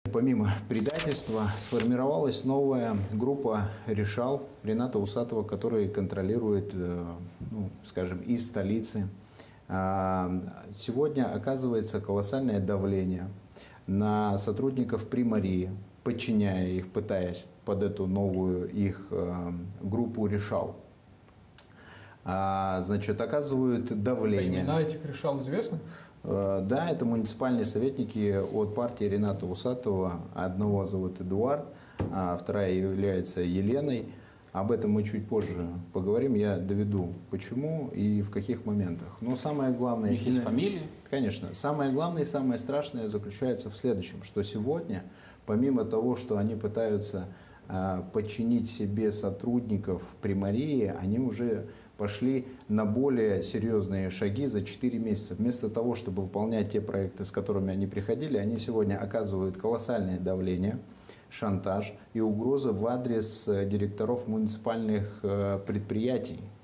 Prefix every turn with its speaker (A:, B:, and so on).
A: Помимо предательства сформировалась новая группа решал Рената Усатова, который контролирует, скажем, и столицы. Сегодня оказывается колоссальное давление на сотрудников Примарии, подчиняя их, пытаясь под эту новую их группу решал. Значит, оказывают давление.
B: Имена этих решал известны?
A: Да, это муниципальные советники от партии Рената Усатова. Одного зовут Эдуард, а вторая является Еленой. Об этом мы чуть позже поговорим. Я доведу, почему и в каких моментах. Но самое главное...
B: У них есть фамилии?
A: Конечно. Самое главное и самое страшное заключается в следующем, что сегодня, помимо того, что они пытаются подчинить себе сотрудников Примарии, они уже пошли на более серьезные шаги за 4 месяца. Вместо того, чтобы выполнять те проекты, с которыми они приходили, они сегодня оказывают колоссальное давление, шантаж и угрозы в адрес директоров муниципальных предприятий,